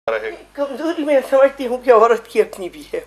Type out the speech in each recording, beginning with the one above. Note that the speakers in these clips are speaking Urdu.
کمزوری میں سمجھتی ہوں کہ عورت کی اپنی بھی ہے.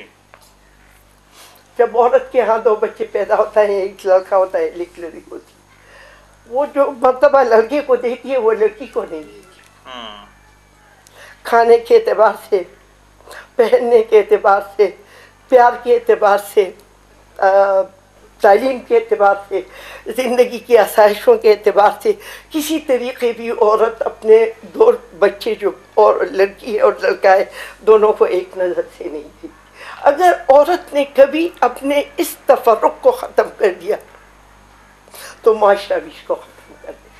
جب عورت کے ہاں 2 بچے پیدا ہوتا ہے، ایک لڑکا ہوتا ہے ایک لڑکی ہوتی ہے، وہ جو مرتبہ لڑکے کو دیتی ہے وہ لڑکی کو نہیں دیتی. کھانے کے اعتبار سے، پہننے کے اعتبار سے، پیار کے اعتبار سے، تعلیم کے اعتبار سے، زندگی کی آسائشوں کے اعتبار سے کسی طریقے بھی عورت اپنے 2 بچے جو اور لڑکی ہے اور لڑکا ہے دونوں کو ایک نظر سے نہیں دیتی. اگر عورت نے کبھی اپنے اس تفرق کو ختم کر دیا تو معاشرہ بھی اس کو ختم کر دے.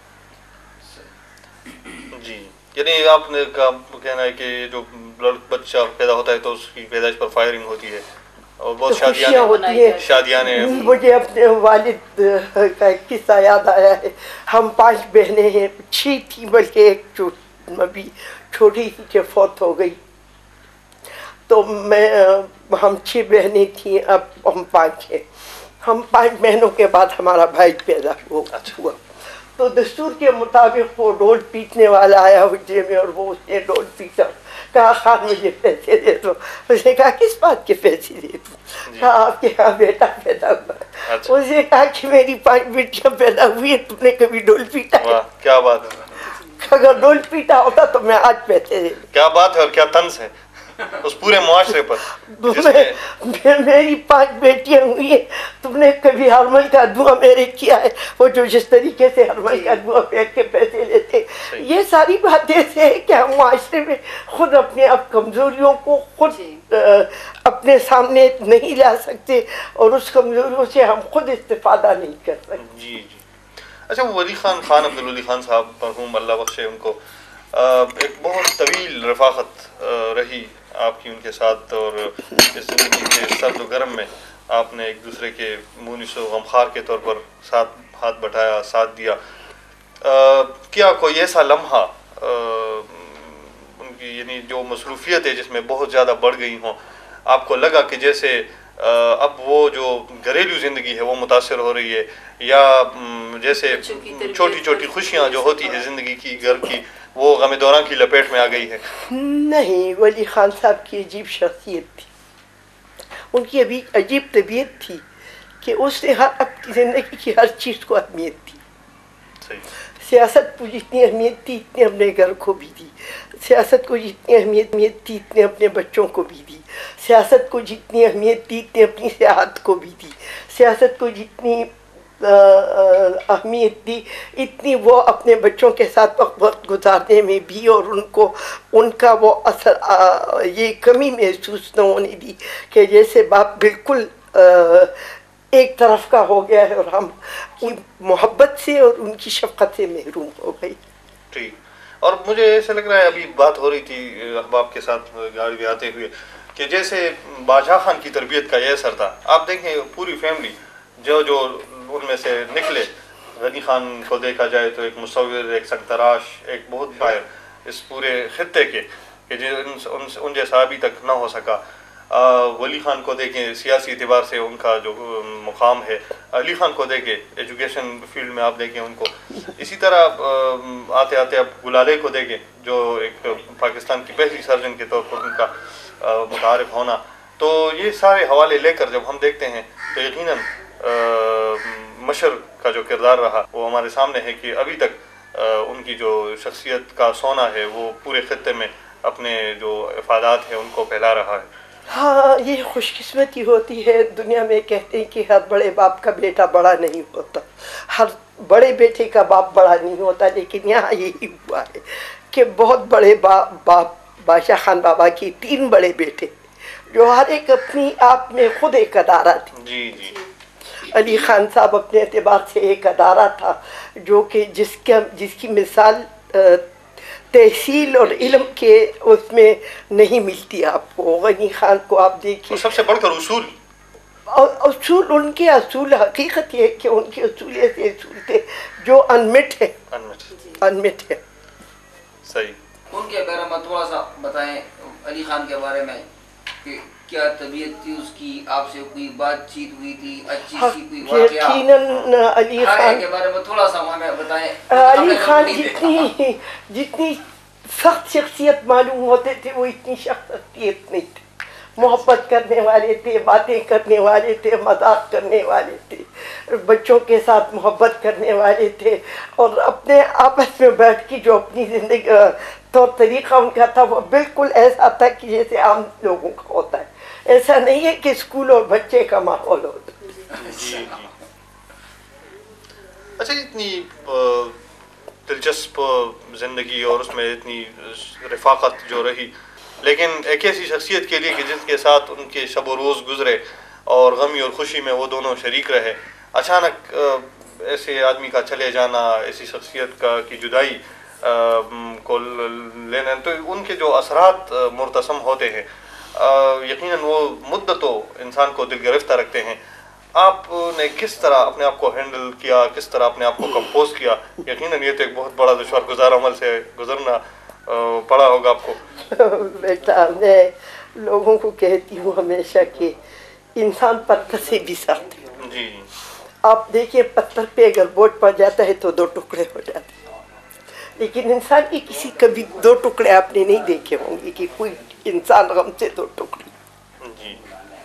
جی، یعنی آپ نے کہنا ہے کہ جو بچہ پیدا ہوتا ہے تو اس کی پیدائش پر فائرنگ ہوتی ہے اور بہت شادیاں ہیں. مجھے اپنے والد کا ایک قصہ یاد آیا ہے. ہم 5 بہنیں ہیں، 6 تھیں بلکہ ایک ابھی چھوٹی سی کہ فوت ہو گئی. تو ہم 6 بہنیں تھیں، اب ہم 5 ہیں. ہم 5 بہنوں کے بعد ہمارا بھائی پیدا ہوا. تو دستور کے مطابق وہ ڈھول پیٹنے والا آیا حجرے میں اور وہ اس نے ڈھول پیٹا. کہا خان مجھے پیسے دے دو. اس نے کہا کس بات کے پیسے دے دو؟ کہا آپ کے یہاں بیٹا پیدا ہوا. اس نے کہا کہ میری 5 بیٹیاں پیدا ہوئی ہیں، تم نے کبھی ڈھول پیٹا ہے؟ کیا بات ہے! اگر ڈھول پیٹا ہوتا تو میں آج پیسے دے دوں. کیا بات ہے اور کیا طنز ہے اس پورے معاشرے پر. میری 5 بیٹیاں ہوئی ہیں، تم نے کبھی ہرمل کا دھواں میرے کیا ہے؟ وہ جو جس طریقے سے ہرمل کا دھواں پھینک کے پیسے لیتے. یہ ساری باتیں ایسے ہیں کہ ہم معاشرے میں خود اپنے اب کمزوریوں کو خود اپنے سامنے نہیں لا سکتے اور اس کمزوریوں سے ہم خود استفادہ نہیں کر سکتے. جی جی. اچھا، ولی خان عبدالولی خان صاحب مرحوم اللہ بخشے ان کو، ایک بہت طویل رفاقت رہی آپ کی ان کے ساتھ، اور اس زندگی کے سرد و گرم میں آپ نے ایک دوسرے کے مونس و غمخوار کے طور پر ساتھ ہاتھ بٹایا، ساتھ دیا. کیا کوئی ایسا لمحہ ان کی یعنی جو مصروفیت ہے جس میں بہت زیادہ بڑھ گئی ہوں، آپ کو لگا کہ جیسے اب وہ جو گھریلو زندگی ہے وہ متاثر ہو رہی ہے، یا جیسے چھوٹی چھوٹی خوشیاں جو ہوتی ہے زندگی کی گھر کی وہ غم دوران کی لپیٹ میں آ گئی ہے؟ نہیں، ولی خان صاحب کی عجیب شخصیت تھی. ان کی ابھی عجیب طبیعت تھی کہ اس نے اپنی زندگی کی ہر چیز کو اہمیت دی. سیاست کو جتنی اہمیت تھی اتنی اپنے گھر کو بھی دی. سیاست کو جتنی اہمیت تھی اتنی اپنے بچوں کو بھی دی. سیاست کو جتنی اہمیت تھی اتنی اپنی سیاحت کو بھی دی. سیاست کو جتنی اہمیت دی اتنی وہ اپنے بچوں کے ساتھ وقت گزارنے میں بھی، اور ان کا وہ اثر یہ کمی محسوس نہ ہونے دی کہ جیسے باپ بالکل ایک طرف کا ہو گیا ہے اور ہم ان محبت سے اور ان کی شفقت سے محروم ہو گئی. ٹھیک. اور مجھے ایسا لگ رہا ہے، ابھی بات ہو رہی تھی احباب کے ساتھ گاڑی میں آتے ہوئے، کہ جیسے بادشاہ خان کی تربیت کا یہ اثر تھا. آپ دیکھیں پوری فیملی جو ان میں سے نکلے، غنی خان کو دیکھا جائے تو ایک مصور، ایک سنگ تراش، ایک بہت ماہر اس پورے خطے کے، کہ ان جیسا ابھی تک نہ ہو سکا. ولی خان کو دیکھیں سیاسی اعتبار سے ان کا جو مقام ہے. علی خان کو دیکھیں ایجوکیشن فیلڈ میں آپ دیکھیں ان کو. اسی طرح آتے آتے آپ گلالے کو دیکھیں جو ایک پاکستان کی پہلی سرجن کے طور پر ان کا متعارف ہونا. تو یہ سارے حوالے لے کر جب ہم دیکھتے ہیں تو یقیناً مشر کا جو کردار رہا وہ ہمارے سامنے ہے کہ ابھی تک ان کی جو شخصیت کا سونا ہے وہ پورے خطے میں اپنے جو افادات ہیں ان کو پھیلا رہا ہے. ہاں، یہ خوش قسمتی ہوتی ہے. دنیا میں کہتے ہیں کہ ہر بڑے باپ کا بیٹا بڑا نہیں ہوتا، ہر بڑے بیٹے کا باپ بڑا نہیں ہوتا. لیکن یہاں یہی ہوا ہے کہ بہت بڑے باپ بادشاہ خان بابا کی 3 بڑے بیٹے جو ہر ایک اپنی آپ میں خود ایک ادارہ تھی. جی جی. علی خان صاحب اپنے اعتبار سے ایک ادارہ تھا جو کہ جس کی مثال تحصیل اور علم کے اس میں نہیں ملتی آپ کو. غنی خان کو آپ دیکھیں، سب سے بڑھ کر اصول ان کے اصول، حقیقت یہ کہ ان کے اصول ایسے اصول تھے جو انمٹ ہے. صحیح. ان کے بارے میں تھوڑا سا بتائیں، علی خان کے بارے میں، کہ کیا طبیعت تھی اس کی، آپ سے کوئی بات چیت ہوئی تھی اچھی سی کوئی واقعہ؟ یقیناً علی خان کے بارے میں تھوڑا سا ہمیں بتائیں. علی خان جتنی सख्त शख्सियत मालूम होते थे, वो इतनी शख्सियत नहीं थी। मोहब्बत करने वाले थे, बातें करने वाले थे, मजाक करने वाले थे, बच्चों के साथ मोहब्बत करने वाले थे, और अपने आपस में बैठ के जो अपनी ज़िंदगी तौर तरीक़ा उनका था वो बिल्कुल ऐसा था कि जैसे आम लोगों का होता है। ऐसा नहीं है कि स्कूल और बच्चे का माहौल होता है। जी जी। अच्छा, इतनी दिलचस्प ज़िंदगी और उसमें इतनी रफ़ाक़त जो रही, लेकिन एक ऐसी शख्सियत के लिए कि जिसके साथ उनके शब व रोज़ गुज़रे और गमी और खुशी में वो दोनों शरीक रहे, अचानक ऐसे आदमी का चले जाना, ऐसी शख्सियत का की जुदाई को लेना, तो उनके जो असरात मुर्तसम होते हैं, यकीनन वो मुद्दतों इंसान को दिल गिरफ्तार रखते हैं। आपने किस तरह अपने आप को हैंडल किया, किस तरह अपने आप को कंपोज किया? यकीनन ये तो एक बहुत बड़ा दुश्वार गुजार अमल से गुजरना पड़ा होगा आपको। बेटा, मैं लोगों को कहती हूँ हमेशा कि इंसान पत्थर से भी सख्त है। जी। आप देखिए, पत्थर पे अगर बोझ पड़ जाता है तो 2 टुकड़े हो जाते हैं, लेकिन इंसान के किसी कभी 2 टुकड़े आपने नहीं देखे होंगे कि कोई इंसान गम से 2 टुकड़े। जी।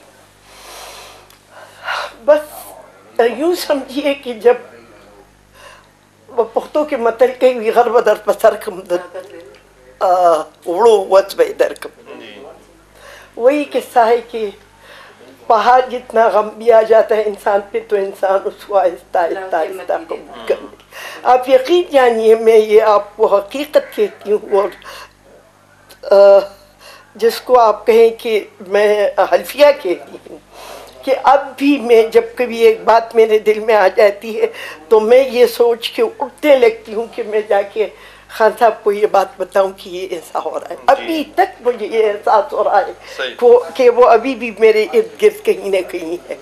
बस यूँ समझिए कि जब वो पुख्तों के मतल के घर बदर पसर उड़ो वच बेदर कम, वही किस्सा है कि पहाड़ जितना गम भी आ जाता है इंसान पे तो इंसान उसको आहिस्ता आहिस्ता आहिस्ता कबूल कर ले। आप यकीन जानिए, मैं ये आपको हकीकत कहती हूँ, और जिसको आप कहें कि मैं हल्फिया कहती हूँ कि अब भी मैं जब कभी एक बात मेरे दिल में आ जाती है तो मैं ये सोच के उठने लगती हूँ कि मैं जाके खान साहब को ये बात बताऊं कि ये ऐसा हो रहा है। अभी तक मुझे ये एहसास हो रहा है कि वो अभी भी मेरे इर्द गिर्द कहीं ना कहीं है।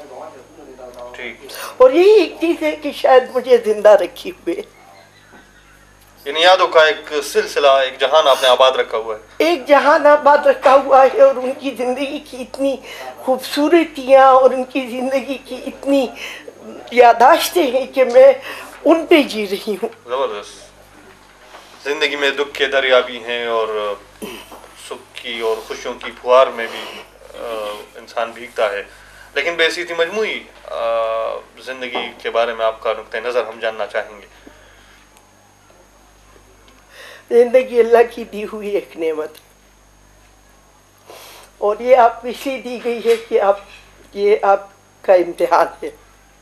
और यही एक चीज़ है कि शायद मुझे जिंदा रखी हुए, यानी यादों का एक सिलसिला, एक जहान आपने आबाद रखा हुआ है। एक जहान आबाद रखा हुआ है, और उनकी ज़िंदगी की इतनी खूबसूरतियाँ और उनकी ज़िंदगी की इतनी यादाश्तें हैं कि मैं उन पे जी रही हूँ। ज़बरदस्त। ज़िंदगी में दुख के दरिया भी हैं और सुख की और खुशियों की फुहार में भी इंसान भीगता है, लेकिन बेसिती मजमूई ज़िंदगी के बारे में आपका नुक्ते नज़र हम जानना चाहेंगे। ज़िंदगी अल्लाह की दी हुई एक नेमत, और ये आपको इसलिए दी गई है कि ये आपका इम्तिहान है।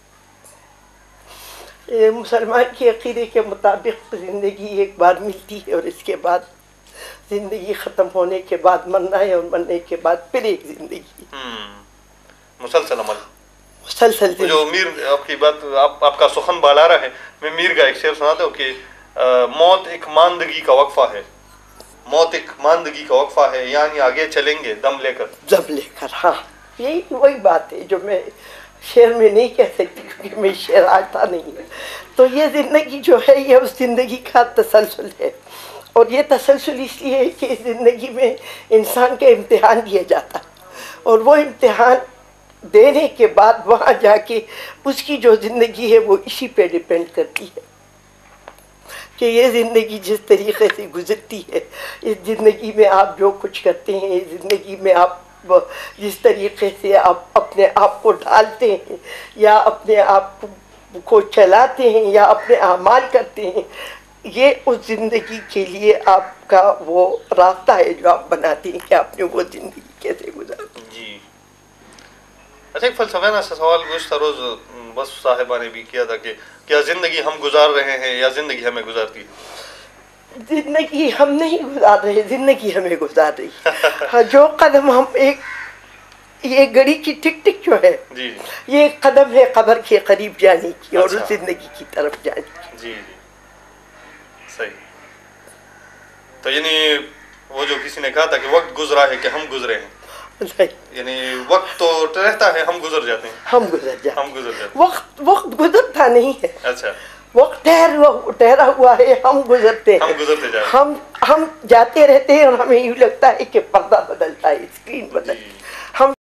मुसलमान के अक़ीदे के मुताबिक ज़िंदगी एक बार मिलती है और इसके बाद ज़िंदगी ख़त्म होने के बाद मरना है, और मरने के बाद फिर एक ज़िंदगी। मुसलसल अमल, मुसलसल। जो मीर आपकी बात आपका सुखन बाला रहा है, मैं मीर का एक शेर सुनाता हूँ कि मौत एक मांदगी का वक्फा है, मौत एक मांदगी का वक्फा है, यानी आगे चलेंगे दम लेकर। हाँ, यही वही बात है जो मैं शेर में नहीं कह सकती, क्योंकि मैं शेर आता नहीं है। तो ये ज़िंदगी जो है ये उस ज़िंदगी का तसलसल है, और ये तसलसल इसलिए है कि इस ज़िंदगी में इंसान का इम्तिहान दिया जाता है, और वो इम्तिहान देने के बाद वहाँ जाके उसकी जो ज़िंदगी है वो इसी पे डिपेंड करती है कि ये ज़िंदगी जिस तरीक़े से गुज़रती है, इस ज़िंदगी में आप जो कुछ करते हैं, इस ज़िंदगी में आप जिस तरीक़े से आप अपने आप को ढालते हैं या अपने आप को चलाते हैं या अपने अमाल करते हैं, ये उस ज़िंदगी के लिए आपका वो रास्ता है जो आप बनाते हैं कि आपने वो ज़िंदगी कैसे गुजारी। जी। अच्छा, एक फ़लसफ़ाना सा सवाल गुज़श्ता रोज़ बस साहिबा ने भी किया था कि क्या ज़िंदगी हम गुजार रहे हैं या ज़िंदगी हमें गुजारती है? ज़िंदगी हम नहीं गुजार रहे, ज़िंदगी हमें गुजार रही है। हाँ, जो कदम हम ये घड़ी की टिक टिक जो है जी, ये एक कदम है कब्र के करीब जाने की और उस ज़िंदगी की तरफ जाने की। जी, सही। तो यानी वो जो किसी ने कहा था कि वक्त गुजरा है कि हम गुजरे हैं, यानी वक्त तो रहता है, हम गुजर जाते हैं। हम गुजर जाते हैं। वक्त गुजरता नहीं है। अच्छा, वक्त ठहरा हुआ है, हम गुजरते हैं। हम गुजरते जा रहे हैं। हम जाते रहते हैं और हमें यूँ लगता है कि पर्दा बदलता है, स्क्रीन बदलती है। हम